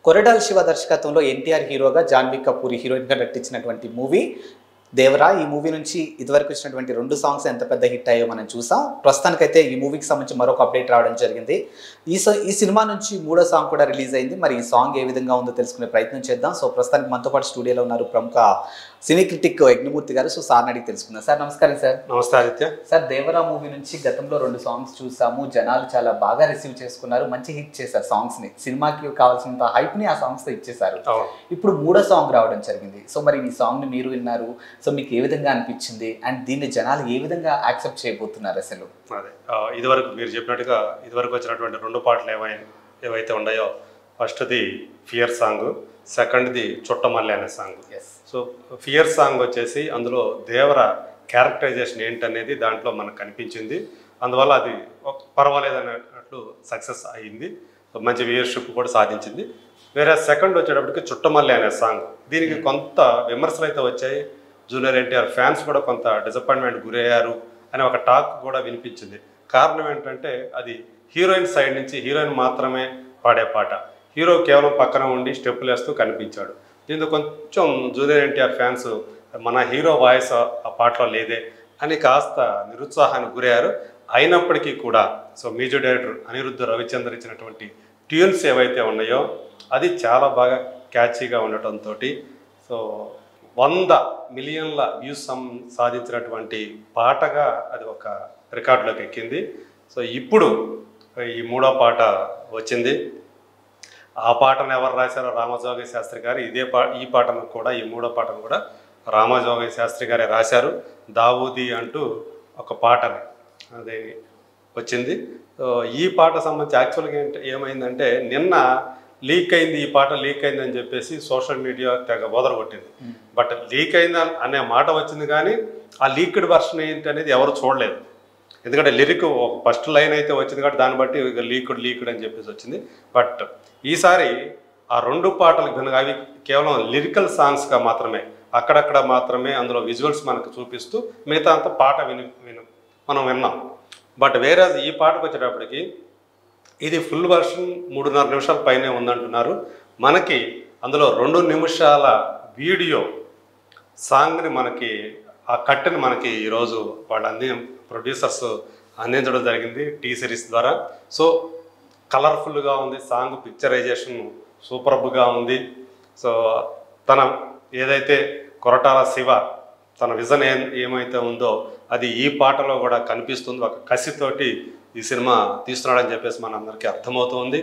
కొరటాల శివ దర్శకత్వంలో ఎన్టీఆర్ హీరోగా, జాన్వీ కపూర్ హీరోయిన్గా నటించినటువంటి మూవీ దేవరా. ఈ మూవీ నుంచి ఇదివరకు వచ్చినటువంటి 2 సాంగ్స్ ఎంత పెద్ద హిట్ అయ్యో మనం చూసాం. ప్రస్తుతానికైతే ఈ మూవీకి సంబంధించి మరొక అప్డేట్ రావడం జరిగింది. ఈ సినిమా నుంచి 3వ సాంగ్ కూడా రిలీజ్ అయింది. మరి ఈ సాంగ్ ఏ విధంగా ఉందో తెలుసుకునే ప్రయత్నం చేద్దాం. సో ప్రస్తుతానికి మనతో పాటు స్టూడియోలో ఉన్నారు ప్రముఖ సినీ క్రిటిక్ యజ్ఞమూర్తి గారు. సో సార్ని అడిగి తెలుసుకుందాం. సార్ నమస్కారం. సార్ నమస్తే ఆదిత్య. సార్ దేవరా మూవీ నుంచి గతంలో 2 సాంగ్స్ చూసాము. జనాలు చాలా బాగా రిసీవ్ చేసుకున్నారు, మంచి హిట్ చేశారు సాంగ్స్ని. సినిమాకి కావాల్సినంత హైప్ని ఆ సాంగ్స్తో ఇచ్చేశారు. ఇప్పుడు 3వ సాంగ్ రావడం జరిగింది. సో మరి ఈ సాంగ్ని మీరు విన్నారు. సో మీకు ఏ విధంగా అనిపించింది అండ్ దీన్ని జనాలు ఏ విధంగా యాక్సెప్ట్ చేయబోతున్నారు అసలు? అదే ఇదివరకు మీరు చెప్పినట్టుగా ఇదివరకు వచ్చినటువంటి 2 పాటలు ఏవైతే ఉన్నాయో, ఫస్ట్ది ఫియర్ సాంగ్, సెకండ్ది చుట్టమల్లి అనే సాంగ్. సో ఫియర్ సాంగ్ వచ్చేసి అందులో దేవర క్యారెక్టరైజేషన్ ఏంటనేది దాంట్లో మనకు కనిపించింది. అందువల్ల అది పర్వాలేదు అన్నట్లు సక్సెస్ అయ్యింది. సో మంచి వ్యూయర్షిప్ కూడా సాధించింది. వేరే సెకండ్ వచ్చేటప్పటికి చుట్టమల్లి అనే సాంగ్, దీనికి కొంత విమర్శలు అయితే వచ్చాయి. జూనియర్ ఎన్టీఆర్ ఫ్యాన్స్ కూడా కొంత డిసప్పాయింట్మెంట్ గురయ్యారు అనే ఒక టాక్ కూడా వినిపించింది. కారణం ఏంటంటే అది హీరోయిన్ సైడ్ నుంచి హీరోయిన్ మాత్రమే పాడే పాట, హీరో కేవలం పక్కన ఉండి స్టెప్పులు వేస్తూ కనిపించాడు. దీంతో కొంచెం జూనియర్ ఎన్టీఆర్ ఫ్యాన్స్ మన హీరో వాయిస్ ఆ పాటలో లేదే అని కాస్త నిరుత్సాహానికి గురయ్యారు. అయినప్పటికీ కూడా so music director Anirudh Ravichandra ఇచ్చినటువంటి ట్యూన్స్ ఏవైతే ఉన్నాయో అది చాలా బాగా క్యాచీగా ఉండటంతో సో 100 మిలియన్ల వ్యూస్ సాధించినటువంటి పాటగా అది ఒక రికార్డులోకి ఎక్కింది. సో ఇప్పుడు ఈ 3వ పాట వచ్చింది. ఆ పాటను ఎవరు రాశారో రామజోగయ్య శాస్త్రి గారు. ఈ పాటను కూడా, ఈ 3వ పాటను కూడా రామజోగయ్య శాస్త్రి గారే రాశారు. దావూది అంటూ ఒక పాటని అది వచ్చింది. సో ఈ పాట సంబంధించి యాక్చువల్గా ఏమైందంటే నిన్న లీక్ అయింది, ఈ పాట లీక్ అయింది అని చెప్పేసి సోషల్ మీడియా తెగ వదలగొట్టింది. బట్ లీక్ అయింది అనే మాట వచ్చింది కానీ ఆ లీక్డ్ వర్షన్ ఏంటి అనేది ఎవరు చూడలేదు. ఎందుకంటే లిరిక్ ఫస్ట్ లైన్ అయితే వచ్చింది కాబట్టి దాన్ని బట్టి లీక్డ్ అని చెప్పేసి వచ్చింది. బట్ ఈసారి ఆ 2 పాటలకు భిన్నంగా అవి కేవలం లిరికల్ సాంగ్స్గా మాత్రమే, అక్కడక్కడ మాత్రమే అందులో విజువల్స్ మనకు చూపిస్తూ మిగతా అంతా పాట మనం విన్నాం. బట్ వేరే ఈ పాటకు వచ్చేటప్పటికి ఇది ఫుల్ వర్షన్ 3.5 నిమిషాల పైనే ఉందంటున్నారు. మనకి అందులో 2 నిమిషాల వీడియో సాంగ్ని మనకి ఆ కట్టుని మనకి ఈరోజు వాళ్ళు ప్రొడ్యూసర్స్ అందించడం జరిగింది టీ సిరీస్ ద్వారా. సో కలర్ఫుల్గా ఉంది సాంగ్, పిక్చరైజేషన్ సూపర్బ్గా ఉంది. సో తన ఏదైతే కొరటాల శివ తన విజన్ ఏమైతే ఉందో అది ఈ పాటలో కూడా కనిపిస్తుంది. ఒక కసితోటి ఈ సినిమా తీస్తున్నాడని చెప్పేసి మన అందరికీ అర్థమవుతుంది.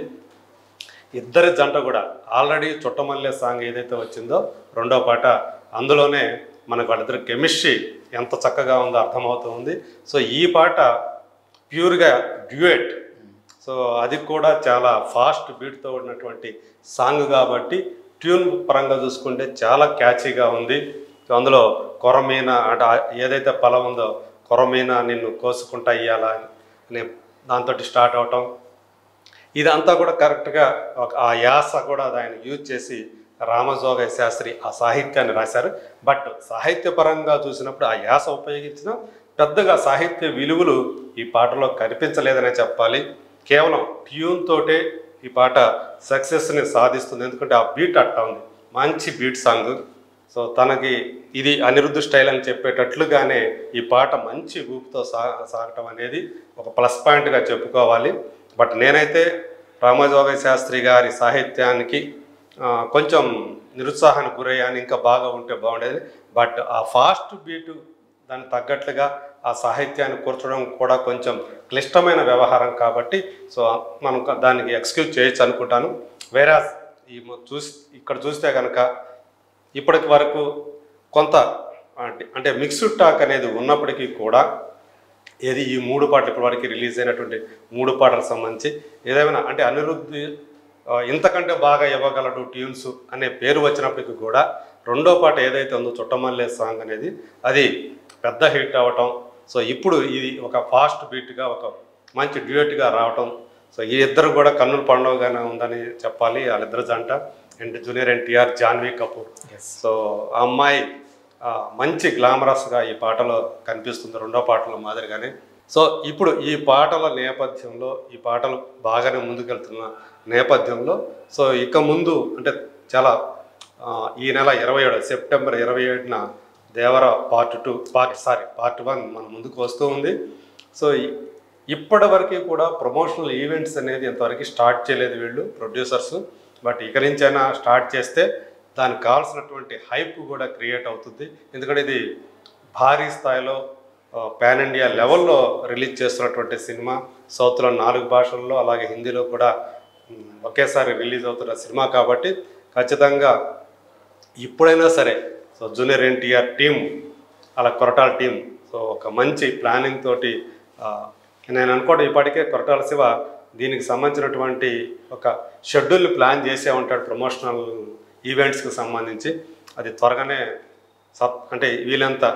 ఇద్దరి జంట కూడా ఆల్రెడీ చుట్టమల్లె సాంగ్ ఏదైతే వచ్చిందో 2వ పాట, అందులోనే మనకు వాళ్ళిద్దరు కెమిస్ట్రీ ఎంత చక్కగా ఉందో అర్థమవుతుంది. సో ఈ పాట ప్యూర్గా డ్యూయట్. సో అది కూడా చాలా ఫాస్ట్ బీట్తో ఉన్నటువంటి సాంగ్ కాబట్టి ట్యూన్ పరంగా చూసుకుంటే చాలా క్యాచీగా ఉంది. సో అందులో కొరమీన అంటే ఏదైతే పొలం ఉందో, కొరమీన నిన్ను కోసుకుంటా ఇయ్యాలా అనే దాంతో స్టార్ట్ అవటం, ఇదంతా కూడా కరెక్ట్గా ఆ యాస కూడా ఆయన యూజ్ చేసి రామజోగయ్య శాస్త్రి ఆ సాహిత్యాన్ని రాశారు. బట్ సాహిత్యపరంగా చూసినప్పుడు ఆ యాస ఉపయోగించిన పెద్దగా సాహిత్య విలువలు ఈ పాటలో కనిపించలేదనే చెప్పాలి. కేవలం ట్యూన్ తోటే ఈ పాట సక్సెస్ని సాధిస్తుంది. ఎందుకంటే ఆ బీట్ అట్టా ఉంది, మంచి బీట్ సాంగ్. సో తనకి ఇది అనిరుద్ధ స్టైల్ అని చెప్పేటట్లుగానే ఈ పాట మంచి ఊపుతో సాగటం అనేది ఒక ప్లస్ పాయింట్గా చెప్పుకోవాలి. బట్ నేనైతే రామజోగయ్య శాస్త్రి గారి సాహిత్యానికి కొంచెం నిరుత్సాహానికి గురయ్యాను. ఇంకా బాగా ఉంటే బాగుండేది. బట్ ఆ ఫాస్ట్ బీటు దానికి తగ్గట్లుగా ఆ సాహిత్యాన్ని కూర్చడం కూడా కొంచెం క్లిష్టమైన వ్యవహారం కాబట్టి సో మనం దానికి ఎక్స్క్యూజ్ చేయొచ్చు అనుకుంటాను. వేరే ఇక్కడ చూస్తే కనుక ఇప్పటి వరకు కొంత అంటే మిక్స్డ్ టాక్ అనేది ఉన్నప్పటికీ కూడా ఏది ఈ 3 పాటలు ఇప్పటివరకు రిలీజ్ అయినటువంటి 3 పాటలకు సంబంధించి ఏదేమైనా అంటే అనిరుద్ధి ఇంతకంటే బాగా ఇవ్వగలడు ట్యూన్స్ అనే పేరు వచ్చినప్పటికీ కూడా 2వ పాట ఏదైతే ఉందో చుట్టమల్లె సాంగ్ అనేది అది పెద్ద హిట్ అవ్వటం. సో ఇప్పుడు ఇది ఒక ఫాస్ట్ బీట్గా ఒక మంచి డ్యూయట్గా రావటం. సో ఈ ఇద్దరు కూడా కన్నుల పండుగగానే ఉందని చెప్పాలి. వాళ్ళిద్దరు జంట and junior NTR, Janhvi Kapoor. So ఆ అమ్మాయి మంచి గ్లామరస్గా ఈ పాటలో కనిపిస్తుంది 2వ పాటలో మాదిరిగానే. సో ఇప్పుడు ఈ పాటల నేపథ్యంలో ఈ పాటలు బాగానే ముందుకెళ్తున్న నేపథ్యంలో సో ఇక ముందు అంటే చాలా ఈ నెల 27 సెప్టెంబర్ 27న దేవర పార్ట్ 1 మన ముందుకు వస్తూ ఉంది. సో ఇప్పటి వరకు కూడా ప్రమోషనల్ ఈవెంట్స్ అనేది ఇంతవరకు స్టార్ట్ చేయలేదు వీళ్ళు ప్రొడ్యూసర్స్. బట్ ఇక నుంచైనా స్టార్ట్ చేస్తే దానికి కావాల్సినటువంటి హైప్ కూడా క్రియేట్ అవుతుంది. ఎందుకంటే ఇది భారీ స్థాయిలో పాన్ ఇండియా లెవెల్లో రిలీజ్ చేస్తున్నటువంటి సినిమా. సౌత్లో 4 భాషల్లో అలాగే హిందీలో కూడా ఒకేసారి రిలీజ్ అవుతున్న సినిమా కాబట్టి ఖచ్చితంగా ఇప్పుడైనా సరే సో జూనియర్ ఎన్టీఆర్ టీం అలా కొరటాల టీం సో ఒక మంచి ప్లానింగ్ తోటి నేను అనుకోవడం ఇప్పటికే కొరటాల శివ దీనికి సంబంధించినటువంటి ఒక షెడ్యూల్ని ప్లాన్ చేసే ఉంటాడు ప్రమోషనల్ ఈవెంట్స్కి సంబంధించి. అది త్వరగానే అంటే వీళ్ళంతా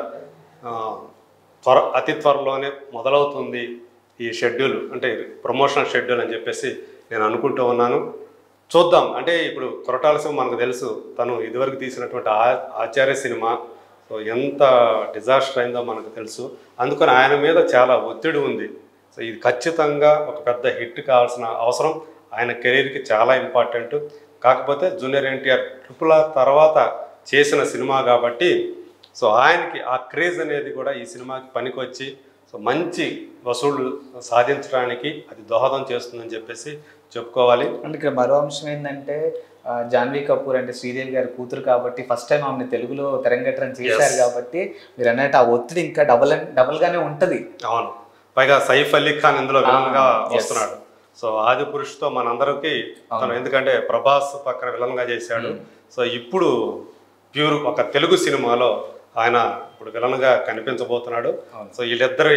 అతి త్వరలోనే మొదలవుతుంది ఈ షెడ్యూల్, అంటే ప్రమోషనల్ షెడ్యూల్ అని చెప్పేసి నేను అనుకుంటూ ఉన్నాను. చూద్దాం. అంటే ఇప్పుడు కొరటాల శివ మనకు తెలుసు, తను ఇదివరకు తీసినటువంటి ఆచార్య సినిమా సో ఎంత డిజాస్టర్ అయిందో మనకు తెలుసు. అందుకని ఆయన మీద చాలా ఒత్తిడి ఉంది. సో ఇది ఖచ్చితంగా ఒక పెద్ద హిట్ కావాల్సిన అవసరం ఆయన కెరీర్కి చాలా ఇంపార్టెంట్. కాకపోతే జూనియర్ ఎన్టీఆర్ RRR తర్వాత చేసిన సినిమా కాబట్టి సో ఆయనకి ఆ క్రేజ్ అనేది కూడా ఈ సినిమాకి పనికొచ్చి సో మంచి వసూళ్లు సాధించడానికి అది దోహదం చేస్తుందని చెప్పేసి చెప్పుకోవాలి. అంటే ఇక్కడ మరో అంశం ఏంటంటే జాన్వీ కపూర్ అంటే శ్రీదేవి గారి కూతురు కాబట్టి ఫస్ట్ టైం ఆమెను తెలుగులో తెరంగేట్రం చేశారు కాబట్టి మీరు అన్నట్టు ఆ ఒత్తిడి ఇంకా డబల్గానే ఉంటుంది. అవును, పైగా సైఫ్ అలీ ఖాన్ ఇందులో విలన్గా వస్తున్నాడు. సో ఆది పురుషుతో మనందరికీ తను ఎందుకంటే ప్రభాస్ పక్కన విలన్గా చేశాడు. సో ఇప్పుడు ప్యూర్ ఒక తెలుగు సినిమాలో ఆయన ఇప్పుడు విలన్గా కనిపించబోతున్నాడు. సో వీళ్ళిద్దరి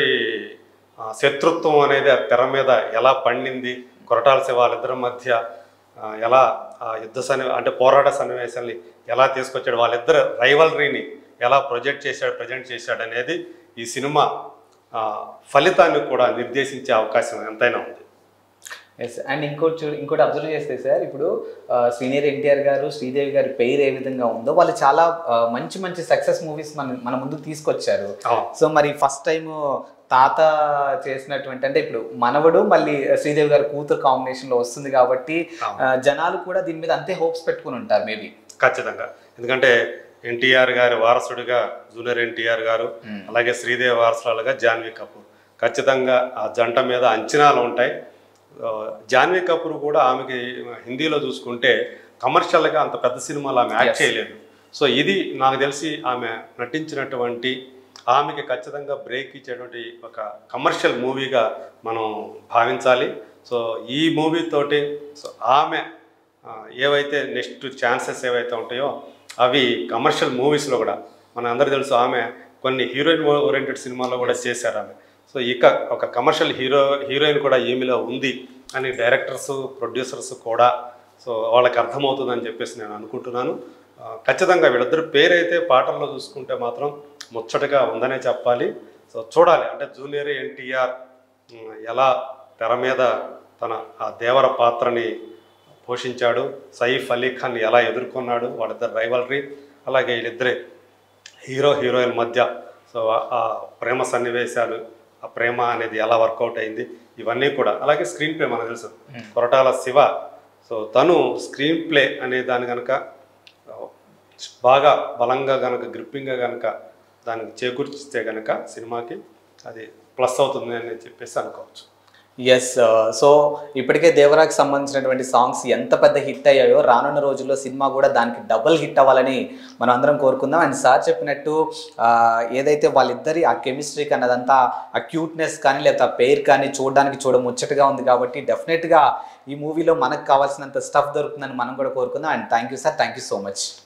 శత్రుత్వం అనేది ఆ తెర మీద ఎలా పండింది, కొరటాల శివ వాళ్ళిద్దరి మధ్య ఎలా అంటే పోరాట సన్నివేశాన్ని ఎలా తీసుకొచ్చాడు, వాళ్ళిద్దరు రైవల్రీని ఎలా ప్రజెంట్ చేశాడు అనేది ఈ సినిమా ఫలితాన్ని కూడా నిర్దేశించే అవకాశం ఎంతైనా ఉంది. ఎస్. అండ్ ఇంకోటి అబ్జర్వ్ చేస్తే సార్, ఇప్పుడు సీనియర్ ఎన్టీఆర్ గారు శ్రీదేవి గారి పేరు ఏ విధంగా ఉందో వాళ్ళు చాలా మంచి సక్సెస్ మూవీస్ మన ముందుకు తీసుకొచ్చారు. సో మరి ఫస్ట్ టైం తాత చేసినటువంటి అంటే ఇప్పుడు మనవడు మళ్ళీ శ్రీదేవి గారి కూతురు కాంబినేషన్లో వస్తుంది కాబట్టి జనాలు కూడా దీని మీద అంతే హోప్స్ పెట్టుకుని ఉంటారు మేబీ. ఖచ్చితంగా, ఎందుకంటే ఎన్టీఆర్ గారి వారసుడిగా జూనియర్ ఎన్టీఆర్ గారు, అలాగే శ్రీదేవి వారసులుగా జాన్వీ కపూర్, ఖచ్చితంగా ఆ జంట మీద అంచనాలు ఉంటాయి. జాన్వీ కపూర్ కూడా ఆమెకి హిందీలో చూసుకుంటే కమర్షియల్గా అంత పెద్ద సినిమాలు ఆమె యాక్ట్ చేయలేదు. సో ఇది నాకు తెలిసి ఆమె నటించినటువంటి ఆమెకి ఖచ్చితంగా బ్రేక్ ఇచ్చేటువంటి ఒక కమర్షియల్ మూవీగా మనం భావించాలి. సో ఈ మూవీతోటి సో ఆమె ఏవైతే నెక్స్ట్ ఛాన్సెస్ ఏవైతే ఉంటాయో అవి కమర్షియల్ మూవీస్లో కూడా మన అందరికీ తెలుసు. ఆమె కొన్ని హీరోయిన్ ఓరియంటెడ్ సినిమాల్లో కూడా చేశారు ఆమె. సో ఇక ఒక కమర్షియల్ హీరోయిన్ కూడా ఈమెలో ఉంది అని డైరెక్టర్స్ ప్రొడ్యూసర్స్ కూడా సో వాళ్ళకి అర్థమవుతుందని చెప్పేసి నేను అనుకుంటున్నాను. ఖచ్చితంగా వీళ్ళిద్దరు పేరైతే పాటల్లో చూసుకుంటే మాత్రం ముచ్చటగా ఉందనే చెప్పాలి. సో చూడాలి, అంటే జూనియర్ ఎన్టీఆర్ ఎలా తెర మీద తన ఆ దేవర పాత్రని పోషించాడు, సైఫ్ అలీ ఖాన్ ఎలా ఎదుర్కొన్నాడు, వాళ్ళిద్దరు రైవల్రీ, అలాగే వీళ్ళిద్దరే హీరోయిన్ మధ్య సో ఆ ప్రేమ సన్నివేశాలు, ఆ ప్రేమ అనేది ఎలా వర్కౌట్ అయింది, ఇవన్నీ కూడా. అలాగే స్క్రీన్ ప్లే మనకు తెలుసు కొరటాల శివ. సో తను స్క్రీన్ ప్లే అనే దాని కనుక బాగా బలంగా కనుక గ్రిప్పింగ్గా కనుక దానికి చేకూర్చితే కనుక సినిమాకి అది ప్లస్ అవుతుంది అని చెప్పేసి అనుకోవచ్చు. ఎస్. సో ఇప్పటికే దేవరాకి సంబంధించినటువంటి సాంగ్స్ ఎంత పెద్ద హిట్ అయ్యాయో రానున్న రోజుల్లో సినిమా కూడా దానికి డబుల్ హిట్ అవ్వాలని మనం అందరం కోరుకుందాం. అండ్ సార్ చెప్పినట్టు ఏదైతే వాళ్ళిద్దరి ఆ కెమిస్ట్రీ అన్నదంతా ఆ క్యూట్నెస్ కానీ లేదా ఆ పేరు కానీ చూడడానికి ముచ్చటగా ఉంది కాబట్టి డెఫినెట్గా ఈ మూవీలో మనకు కావాల్సినంత స్టఫ్ దొరుకుతుందని మనం కూడా కోరుకుందాం. And thank you sir, thank you so much.